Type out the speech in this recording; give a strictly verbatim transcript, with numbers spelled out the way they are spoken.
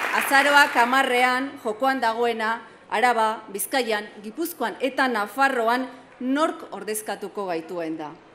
azaroak hamarrean jokoan dagoena, Araba, Bizkaian, Gipuzkoan eta Nafarroan nork ordezkatuko gaituen da.